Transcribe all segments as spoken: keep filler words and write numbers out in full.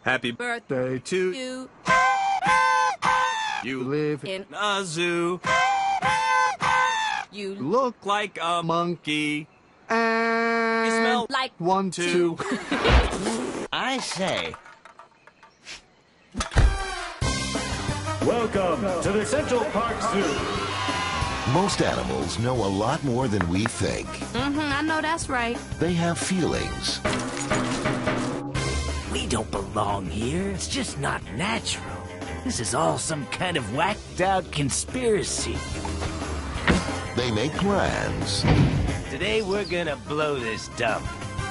Happy birthday to You you. Live in a zoo. You Look like a monkey. And You smell like one, two. I say. Welcome to the Central Park Zoo. Most animals know a lot more than we think. Mm-hmm, I know that's right. They have feelings. We don't belong here. It's just not natural. This is all some kind of whacked-out conspiracy. They make plans. Today we're gonna blow this dump.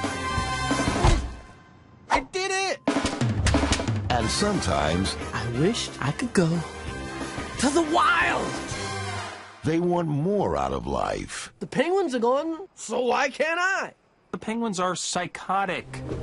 I did it! And sometimes I wished I could go to the wild. they want more out of life. The penguins are gone, so why can't I? The penguins are psychotic.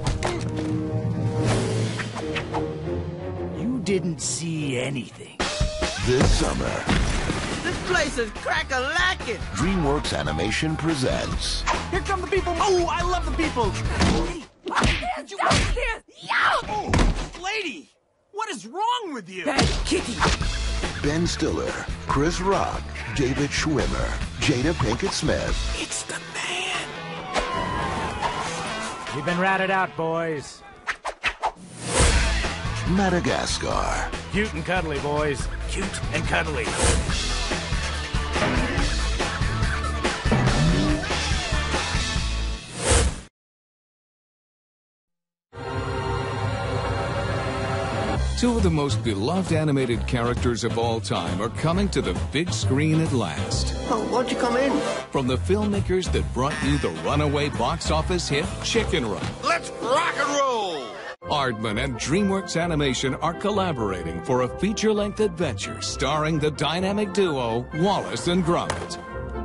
You didn't see anything. This summer, This place is crack-a-lackin'. DreamWorks Animation presents Here come the people. Oh, I love the people. Did you here? Oh, lady, what is wrong with you? Hey, Kitty. Ben Stiller, Chris Rock, David Schwimmer, Jada Pinkett Smith, It's the man. You've been ratted out, boys. Madagascar, Cute and cuddly, boys. Cute and cuddly. Two of the most beloved animated characters of all time are coming to the big screen at last. Oh, why'd you come in? From the filmmakers that brought you the runaway box office hit Chicken Run. Let's rock and roll. Aardman and DreamWorks Animation are collaborating for a feature-length adventure starring the dynamic duo Wallace and Gromit.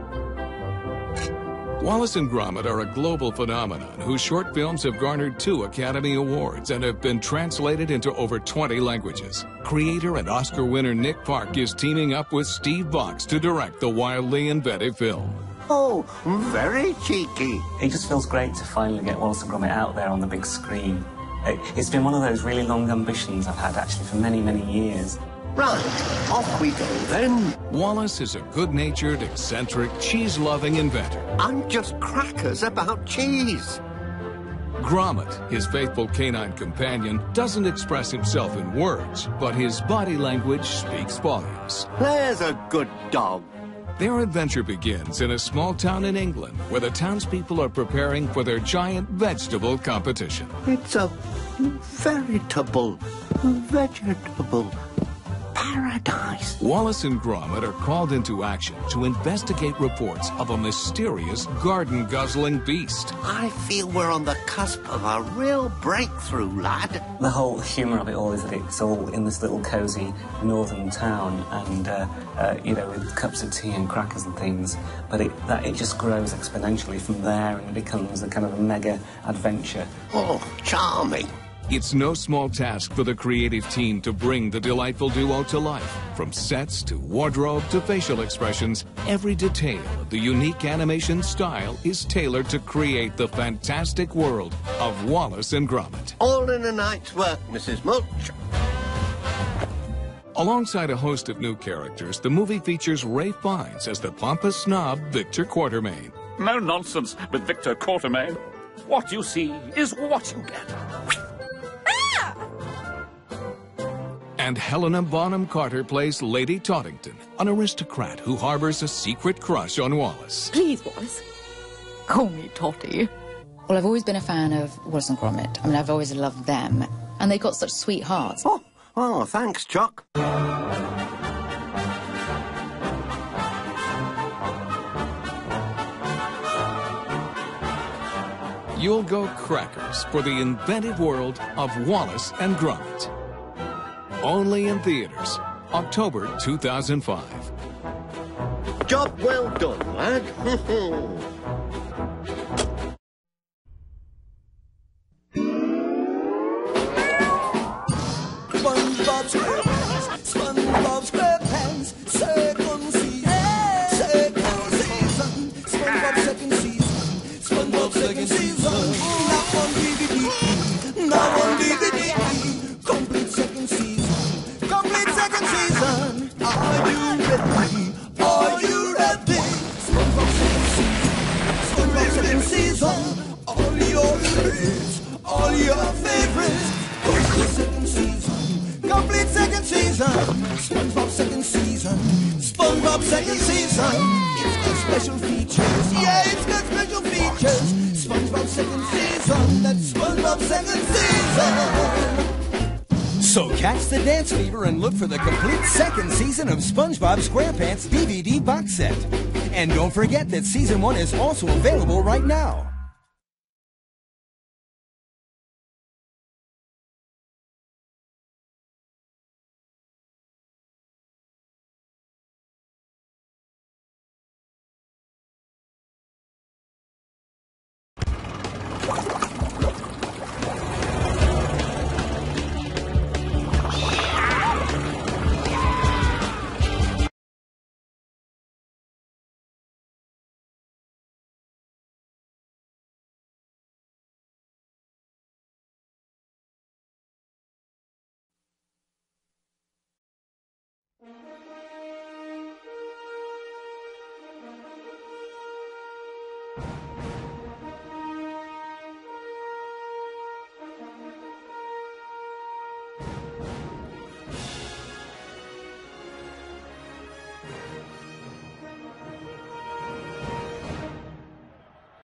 Wallace and Gromit are a global phenomenon whose short films have garnered two Academy Awards and have been translated into over twenty languages. Creator and Oscar winner Nick Park is teaming up with Steve Box to direct the wildly inventive film. Oh, very cheeky. It just feels great to finally get Wallace and Gromit out there on the big screen. It, it's been one of those really long ambitions I've had actually for many, many years. Right, off we go then. Wallace is a good-natured, eccentric, cheese-loving inventor. I'm just crackers about cheese. Gromit, his faithful canine companion, doesn't express himself in words, but his body language speaks volumes. There's a good dog. Their adventure begins in a small town in England where the townspeople are preparing for their giant vegetable competition. It's a veritable vegetable paradise. Wallace and Gromit are called into action to investigate reports of a mysterious garden-guzzling beast. I feel we're on the cusp of a real breakthrough, lad. The whole humour of it all is that it's all in this little cosy northern town and, uh, uh, you know, with cups of tea and crackers and things. But it, that, it just grows exponentially from there and it becomes a kind of a mega adventure. Oh, charming. It's no small task for the creative team to bring the delightful duo to life. From sets to wardrobe to facial expressions, every detail of the unique animation style is tailored to create the fantastic world of Wallace and Gromit. All in a night's work, Missus Mulch. Alongside a host of new characters, the movie features Ralph Fiennes as the pompous snob Victor Quartermaine. No nonsense with Victor Quartermaine. What you see is what you get. And Helena Bonham Carter plays Lady Toddington, an aristocrat who harbors a secret crush on Wallace. Please, Wallace. Call me Totty. Well, I've always been a fan of Wallace and Gromit. I mean, I've always loved them. And they got such sweet hearts. Oh, oh, thanks, Chuck. You'll go crackers for the inventive world of Wallace and Gromit. Only in theaters, October two thousand five. Job well done, lad. SpongeBob SquarePants, SpongeBob SquarePants, second season, second season, SpongeBob second season, SpongeBob second season, now on D V D, now on D V D. all your favorites. Complete second season, complete second season. SpongeBob second season, SpongeBob second season. It's got special features, yeah, it's got special features. SpongeBob second season, that's SpongeBob second season. So catch the dance fever and look for the complete second season of SpongeBob SquarePants D V D box set. And don't forget that season one is also available right now.